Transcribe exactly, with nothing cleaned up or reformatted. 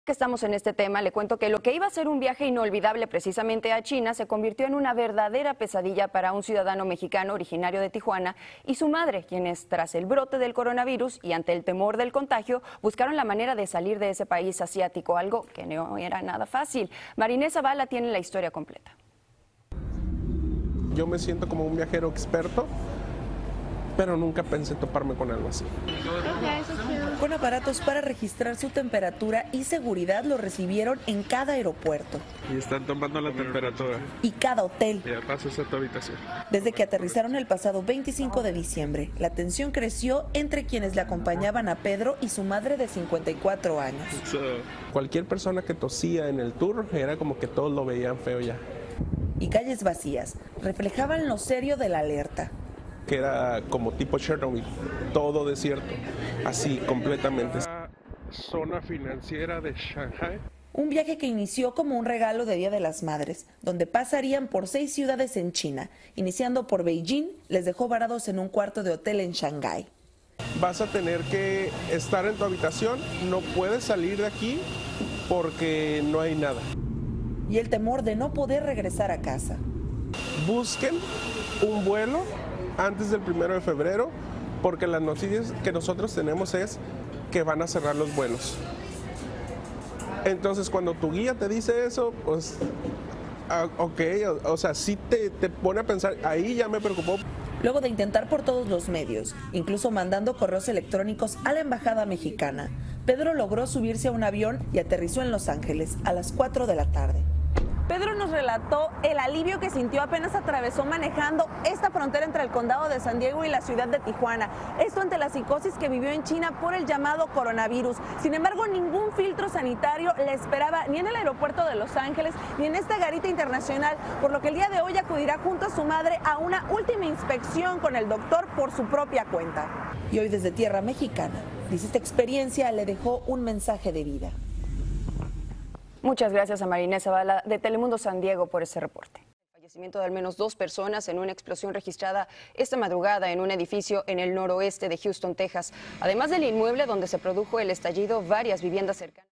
Que estamos en este tema, le cuento que lo que iba a ser un viaje inolvidable precisamente a China se convirtió en una verdadera pesadilla para un ciudadano mexicano originario de Tijuana y su madre, quienes tras el brote del coronavirus y ante el temor del contagio, buscaron la manera de salir de ese país asiático, algo que no era nada fácil. Marinés Zavala tiene la historia completa. Yo me siento como un viajero experto, pero nunca pensé toparme con algo así. Con aparatos para registrar su temperatura y seguridad lo recibieron en cada aeropuerto. Y están tomando la temperatura. Y cada hotel. Ya pasas a tu habitación. Desde que aterrizaron el pasado veinticinco de diciembre, la tensión creció entre quienes le acompañaban a Pedro y su madre de cincuenta y cuatro años. So, cualquier persona que tosía en el tour era como que todos lo veían feo ya. Y calles vacías reflejaban lo serio de la alerta. Que era como tipo Chernobyl, todo desierto, así completamente. La zona financiera de Shanghai. Un viaje que inició como un regalo de Día de las Madres, donde pasarían por seis ciudades en China. Iniciando por Beijing, les dejó varados en un cuarto de hotel en Shanghái. Vas a tener que estar en tu habitación, no puedes salir de aquí porque no hay nada. Y el temor de no poder regresar a casa. Busquen un vuelo antes del primero de febrero, porque las noticias que nosotros tenemos es que van a cerrar los vuelos. Entonces, cuando tu guía te dice eso, pues, ah, ok, o, o sea, sí te, te pone a pensar, ahí ya me preocupó. Luego de intentar por todos los medios, incluso mandando correos electrónicos a la embajada mexicana, Pedro logró subirse a un avión y aterrizó en Los Ángeles a las cuatro de la tarde. Pedro nos relató el alivio que sintió apenas atravesó manejando esta frontera entre el condado de San Diego y la ciudad de Tijuana. Esto ante la psicosis que vivió en China por el llamado coronavirus. Sin embargo, ningún filtro sanitario le esperaba ni en el aeropuerto de Los Ángeles ni en esta garita internacional, por lo que el día de hoy acudirá junto a su madre a una última inspección con el doctor por su propia cuenta. Y hoy desde tierra mexicana, dice, esta experiencia le dejó un mensaje de vida. Muchas gracias a Marinés Zavala de Telemundo San Diego por ese reporte. El fallecimiento de al menos dos personas en una explosión registrada esta madrugada en un edificio en el noroeste de Houston, Texas. Además del inmueble donde se produjo el estallido, varias viviendas cercanas.